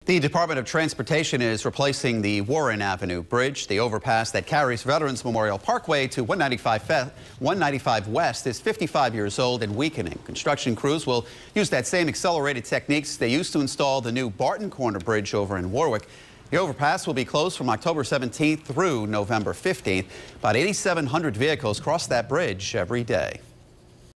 The Department of Transportation is replacing the Warren Avenue bridge. The overpass that carries Veterans Memorial Parkway to 195 West is 55 years old and weakening. Construction crews will use that same accelerated techniques they used to install the new Barton Corner Bridge over in Warwick. The overpass will be closed from October 17th through November 15th. About 8,700 vehicles cross that bridge every day.